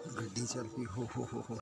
गड्डी चल रही हो।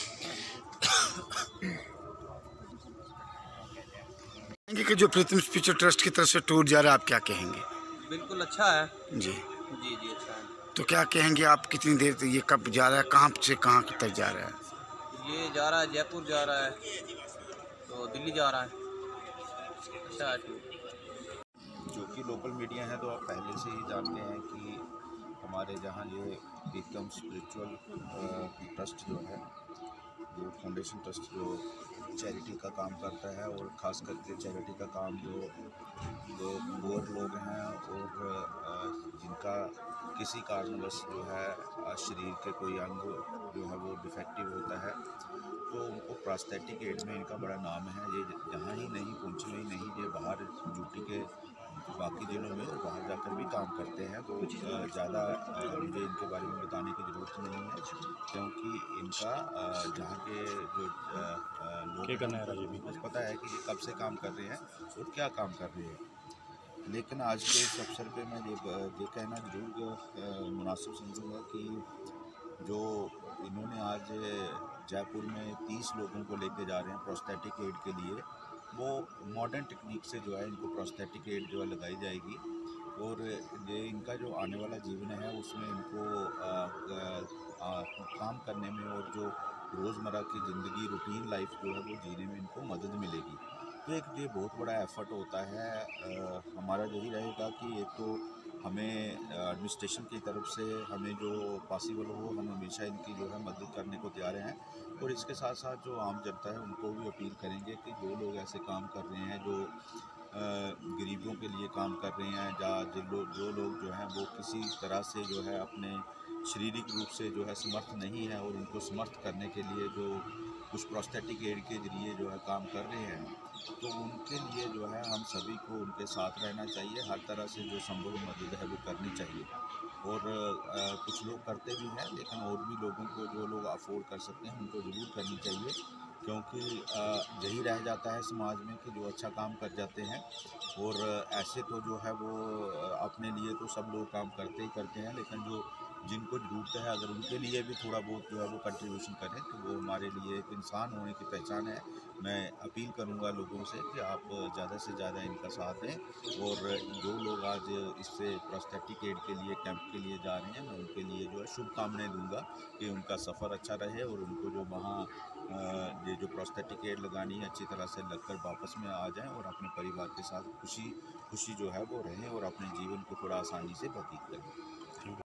कि जो प्रीतम स्पीच ट्रस्ट की तरफ से टूर जा रहा है, आप क्या कहेंगे? बिल्कुल अच्छा है जी जी जी अच्छा है। तो क्या कहेंगे आप, कितनी देर तक ये कब जा रहा है, कहाँ से कहाँ तक जा रहा है? ये जा रहा है जयपुर जा रहा है, तो दिल्ली जा रहा है। अच्छा है टूर। जो कि लोकल मीडिया है तो आप पहले से ही जानते हैं कि हमारे जहाँ ये प्रीतम स्पिरिचुअल ट्रस्ट जो है, जो फाउंडेशन ट्रस्ट जो चैरिटी का काम करता है, और ख़ास करके चैरिटी का काम जो पुअर लोग हैं और जिनका किसी कारणवश जो है शरीर के कोई अंग जो है वो डिफेक्टिव होता है, तो उनको प्रोस्थेटिक एड में इनका बड़ा नाम है। ये जहाँ ही नहीं पहुँचे ही नहीं, ये बाहर ड्यूटी के बाकी दिनों में और बाहर जाकर भी काम करते हैं। तो ज़्यादा मुझे इनके बारे में बताने की ज़रूरत नहीं है, क्योंकि इनका जहाँ के जो लोग उनको पता है कि ये कब से काम कर रहे हैं और क्या काम कर रहे हैं। लेकिन आज के इस अवसर पे मैं ये कहना जरूर मुनासिब समझूँगा कि जो इन्होंने आज जयपुर में 30 लोगों को लेके जा रहे हैं प्रोस्थेटिक एड के लिए, वो मॉडर्न टेक्निक से जो है इनको प्रोस्थेटिक एड जो है लगाई जाएगी, और ये इनका जो आने वाला जीवन है उसमें इनको काम करने में और जो रोज़मर्रा की ज़िंदगी रूटीन लाइफ जो है वो जीने में इनको मदद मिलेगी। तो एक ये बहुत बड़ा एफ़र्ट होता है। हमारा यही रहेगा कि एक तो हमें एडमिनिस्ट्रेशन की तरफ से हमें जो पॉसिबल हो, हम हमेशा इनकी जो है मदद करने को तैयार हैं, और इसके साथ साथ जो आम जनता है उनको भी अपील करेंगे कि जो लोग ऐसे काम कर रहे हैं, जो गरीबों के लिए काम कर रहे हैं, या जो लोग जो हैं वो किसी तरह से जो है अपने शारीरिक रूप से जो है समर्थ नहीं है, और उनको समर्थ करने के लिए जो कुछ प्रोस्थेटिक एड के ज़रिए जो है काम कर रहे हैं, तो उनके लिए जो है हम सभी को उनके साथ रहना चाहिए। हर तरह से जो संभव मदद है वो करनी चाहिए, और कुछ लोग करते भी हैं, लेकिन और भी लोगों को, जो लोग अफोर्ड कर सकते हैं, उनको ज़रूर करनी चाहिए, क्योंकि यही रह जाता है समाज में कि जो अच्छा काम कर जाते हैं, और ऐसे तो जो है वो अपने लिए तो सब लोग काम करते ही करते हैं, लेकिन जो जिनको ज़रूरत है अगर उनके लिए भी थोड़ा बहुत जो है वो कंट्रीब्यूशन करें, तो वो हमारे लिए एक इंसान होने की पहचान है। मैं अपील करूंगा लोगों से कि आप ज़्यादा से ज़्यादा इनका साथ दें, और जो लोग आज इससे प्रोस्थेटिक एड के लिए कैंप के लिए जा रहे हैं, मैं उनके लिए जो है शुभकामनाएं दूंगा कि उनका सफ़र अच्छा रहे, और उनको जो वहाँ ये जो प्रोस्थेटिक एड लगानी है अच्छी तरह से लगकर वापस में आ जाएं, और अपने परिवार के साथ खुशी खुशी जो है वो रहें, और अपने जीवन को थोड़ा आसानी से व्यतीत करें।